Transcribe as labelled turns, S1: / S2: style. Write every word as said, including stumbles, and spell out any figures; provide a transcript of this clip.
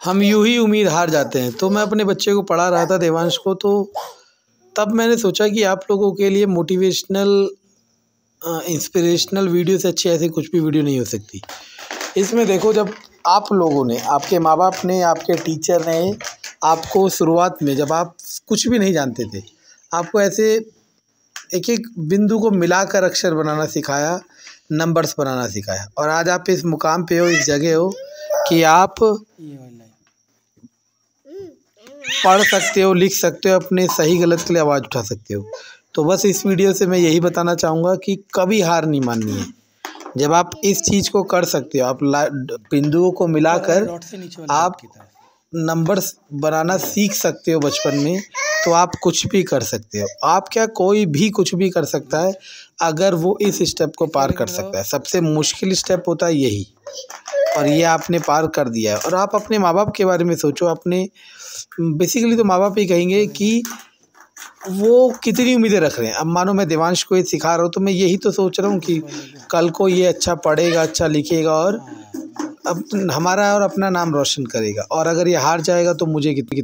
S1: हम यूँ ही उम्मीद हार जाते हैं। तो मैं अपने बच्चे को पढ़ा रहा था, देवांश को, तो तब मैंने सोचा कि आप लोगों के लिए मोटिवेशनल इंस्पिरेशनल वीडियो से अच्छी ऐसी कुछ भी वीडियो नहीं हो सकती। इसमें देखो, जब आप लोगों ने, आपके माँ बाप ने, आपके टीचर ने आपको शुरुआत में, जब आप कुछ भी नहीं जानते थे, आपको ऐसे एक एक बिंदु को मिलाकर अक्षर बनाना सिखाया, नंबर्स बनाना सिखाया, और आज आप इस मुकाम पे हो, इस जगह हो कि आप पढ़ सकते हो, लिख सकते हो, अपने सही गलत के लिए आवाज़ उठा सकते हो। तो बस इस वीडियो से मैं यही बताना चाहूँगा कि कभी हार नहीं माननी है। जब आप इस चीज़ को कर सकते हो, आप बिंदुओं को मिलाकर आप नंबर्स बनाना सीख सकते हो बचपन में, तो आप कुछ भी कर सकते हो। आप क्या, कोई भी कुछ भी कर सकता है अगर वो इस स्टेप को पार कर सकता है। सबसे मुश्किल स्टेप होता है यही, और ये आपने पार कर दिया है। और आप अपने माँ बाप के बारे में सोचो। अपने बेसिकली तो माँ बाप ही कहेंगे कि वो कितनी उम्मीदें रख रहे हैं। अब मानो मैं देवांश को ये सिखा रहा हूँ, तो मैं यही तो सोच रहा हूँ कि कल को ये अच्छा पढ़ेगा, अच्छा लिखेगा, और अब हमारा और अपना नाम रोशन करेगा। और अगर ये हार जाएगा तो मुझे कितनी